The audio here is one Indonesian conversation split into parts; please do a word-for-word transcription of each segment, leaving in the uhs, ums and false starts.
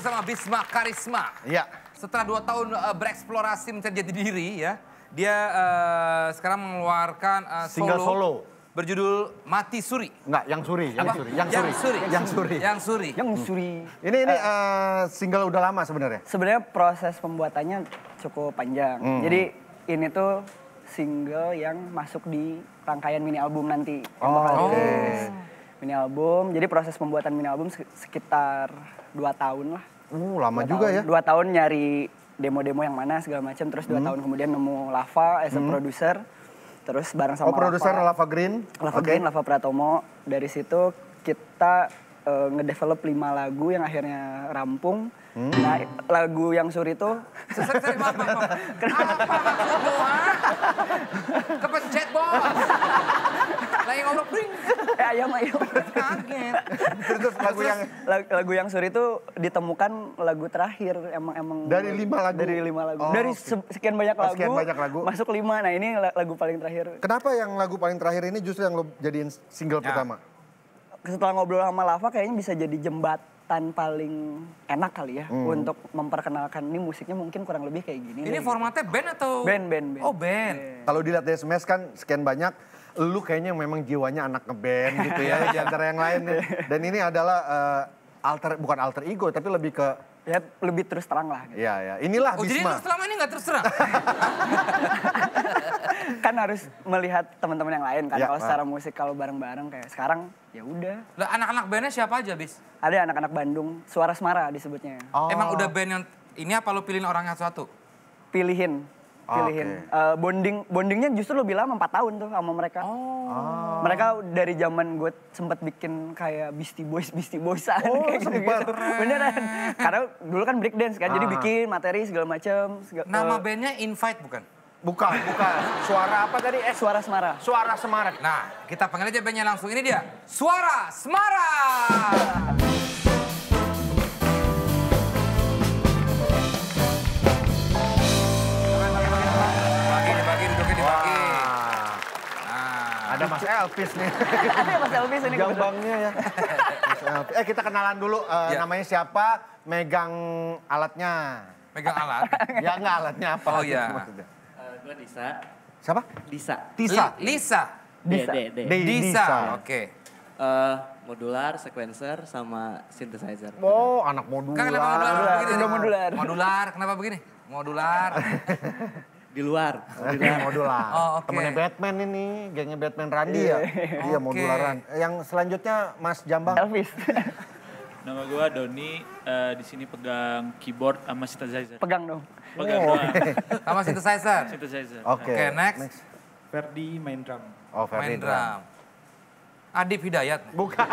bersama Bisma Karisma. Iya. Setelah dua tahun uh, bereksplorasi mencari jati diri ya, dia uh, sekarang mengeluarkan uh, single solo, solo berjudul Mati Suri. Enggak, yang suri, yang Apa? suri, yang Yang suri, suri. yang suri. Yang Suri. Yang Suri. Ini ini uh, single udah lama sebenarnya. Sebenarnya proses pembuatannya cukup panjang. Hmm. Jadi ini tuh single yang masuk di rangkaian mini album nanti. yang Oh, bakal oke. dirilis. Mini album. Jadi proses pembuatan mini album sek- sekitar dua tahun lah. Uh, lama Dua juga tahun. ya. Dua tahun nyari demo-demo yang mana segala macam. Terus dua tahun kemudian nemu Lava as a producer. Terus bareng sama Oh, produser Lava. Lava Green. Lava Oke. Green, Lava Pratomo. Dari situ kita uh, ngedevelop lima lagu yang akhirnya rampung. Hmm. Nah, lagu yang Suri itu Sorry, sorry, maaf, maaf, maaf. Apa maksudmu, ha? Kepencet, bos. Lagi ngobrol, bring. eh, ayam ayam. Kaget. Terus lagu yang lagu, lagu yang Suri itu ditemukan lagu terakhir emang emang Dari lima lagu? Dari lima lagu. Oh, dari oke. se- sekian banyak Oh, lagu. sekian banyak lagu. Masuk lima. Nah, ini la- lagu paling terakhir. kenapa yang lagu paling terakhir ini justru yang lo jadiin single Ya. pertama? Setelah ngobrol sama Lava kayaknya bisa jadi jembatan paling enak kali ya Hmm. untuk memperkenalkan ini musiknya mungkin kurang lebih kayak gini. Ini nih. formatnya band atau? Band, band, band. Oh, band. Kalau dilihat dari Smash kan sekian banyak, lu kayaknya memang jiwanya anak ngeband gitu ya di antara yang lain. Dan ini adalah uh, alter bukan alter ego tapi lebih ke Ya lebih terus terang lah. Gitu. ya ya. Inilah Oh, jadi lu Bisma. selama ini nggak terus terang? Kan harus melihat teman-teman yang lain kan. Ya, Kalau ah. secara musik kalau bareng-bareng kayak sekarang ya udah. Lah, anak-anak bandnya siapa aja, Bis? Ada anak-anak Bandung, Suara Semara disebutnya. Oh. Emang udah band yang ini apa lu pilihin orangnya satu? Pilihin, Oh, pilihin. oke. Eh, bonding, bondingnya justru lebih lama empat tahun tuh sama mereka. Oh. Mereka dari zaman gue sempet bikin kayak Beastie Boys, Beastie Boysan Oh, kayak sempet. gitu-gitu. Beneran. Karena dulu kan break dance kan, jadi Ah. bikin materi segala macam. Sega- Nama eh, bandnya Invite bukan? Bukan, bukan. Suara apa tadi? Eh, Suara Semara. suara Semarak. Nah, kita panggil aja bandnya langsung. Ini dia, Suara Semara. Dibagi, dibagi, duduknya dibagi. Wah, Nah, ada Mas Elvis nih. Mas Elvis ini kebetulan. Gambangnya ya. Mas Elvis. Eh kita kenalan dulu, eh, Ya. namanya siapa, megang alatnya. megang alat. Ya enggak alatnya apa? Oh, iya. maksudnya. Uh, gue Disa. Siapa? Disa. Tisa. Li- Lisa. Disa. D, D, D. Di- Disa. Disa. Oke. Uh, modular, sequencer, sama synthesizer. Oh, anak modular. Kan kenapa modular? Modular, Begini, Indo modular. Modular, kenapa begini? Modular. Di luar. Modular. modular. Oh, oke. Temennya Batman ini, gengnya Batman Randy ya. Iya, Oke. modularan. Yang selanjutnya Mas Jambang. Elvis. Nama gue Doni, eh, di sini pegang keyboard sama synthesizer. Pegang dong. Pegang Oh. doang, Sama synthesizer. synthesizer. Oke. Oke, next. Ferdi main drum. Oh, Main Ferdi drum. Adib Hidayat. Bukan.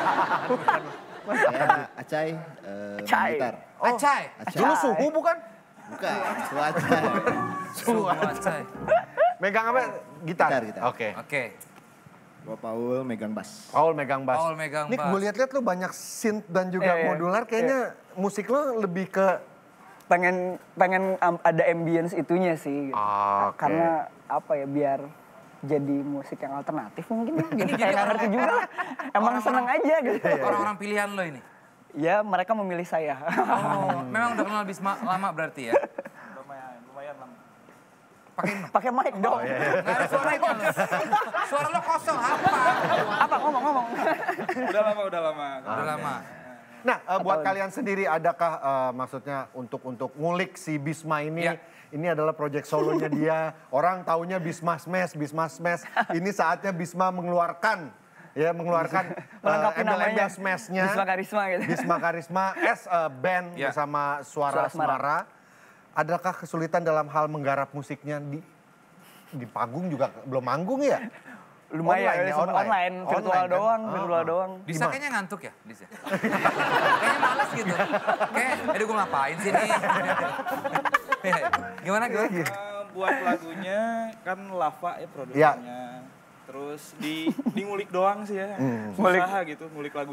Saya Acai, eh, main Acai. gitar. Oh, Acai. dulu suhu bukan? Bukan, Su Acai. Suhu Acai. Megang apa? Gitar? Gitar, gitar. Oke. Oke. Gua Paul megang bass. Paul megang bass. Paul megang Nih bass. gue lihat-lihat lu banyak synth dan juga Iya, iya. modular. Kayaknya musik lo lebih ke... pengen pengen um, ada ambience itunya sih. gitu. Ah, oke. Karena apa ya biar jadi musik yang alternatif mungkin ya. Jadi jadi kayak nggak ngerti juga lah. Emang seneng aja gitu. Orang-orang pilihan lo ini. Ya mereka memilih saya. Oh, memang udah kenal Bisma lama berarti ya? Lumayan, lumayan lama. Pakai Pakai mic dong. nggak ada suara itu lo. Suara lo kosong apa? Apa ngomong-ngomong. Udah lama, udah lama. Udah lama. Nah, eh, buat kalian sendiri adakah eh, maksudnya untuk untuk ngulik si Bisma ini? Ya. Ini adalah proyek solonya dia. Orang taunya Bisma Smash, Bisma Smash. Ini saatnya Bisma mengeluarkan ya mengeluarkan Melengkapi eh, embel-embel namanya. Smash-nya. Bisma Karisma gitu. Bisma Karisma as a band Ya. bersama Suara Suara Semara. Semara. Adakah kesulitan dalam hal menggarap musiknya di di panggung juga belum manggung ya? Lumayan Online ya, ya, online, online. virtual Online kan? doang, Oh, virtual oh. doang. Disa Gimana? kayaknya ngantuk ya, Disa? Kayaknya males gitu. Kayak, aduh gue ngapain sih nih? Gimana, gimana? Eh, buat lagunya kan Lava ya produsernya. Terus di, di ngulik doang sih ya. Hmm. Usaha gitu, ngulik lagunya.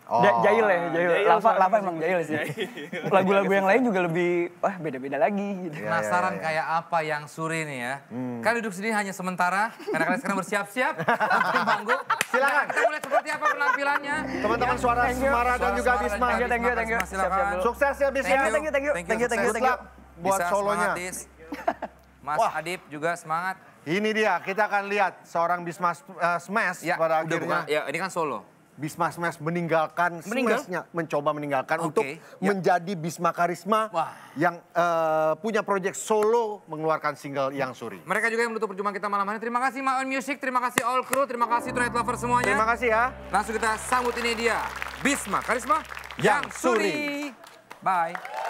Oh. Ja- Jahil ya, jahil. Jahil Lava, soalnya lava emang jahil sih. Lagu-lagu yang lain juga lebih, wah beda-beda lagi gitu. Iya, Penasaran iya, iya. kayak apa yang Suri nih ya. Kalian duduk sini hanya sementara, karena kalian sekarang bersiap-siap untuk manggung. Silakan. Nah, kita mulai seperti apa penampilannya. Teman-teman Suara Thank you. Semara dan Suara juga Semara Bisma. dan Thank you, thank you, thank you. Bisma, silakan. Siap-siap dulu. Sukses ya Bis Thank ya. you, thank you, thank you. Thank you, thank you, Good thank you. luck buat Bisa solonya. semangat, Dis. Mas Wah. Adip juga semangat. Ini dia, kita akan lihat seorang Bisma uh, Smash Ya, pada udah akhirnya. bukan, ya ini kan solo. Bisma Smash meninggalkan Meninggal? Smashnya, mencoba meninggalkan Oke, untuk ya. menjadi Bisma Karisma Wah. yang uh, punya proyek solo mengeluarkan single Yang Suri. Mereka juga yang menutup perjumpaan kita malam hari. Terima kasih Maon Music, terima kasih All Crew, terima kasih Tonight Lover semuanya. Terima kasih ya. Langsung kita sambut ini dia, Bisma Karisma Yang Yang Suri. Suri. Bye.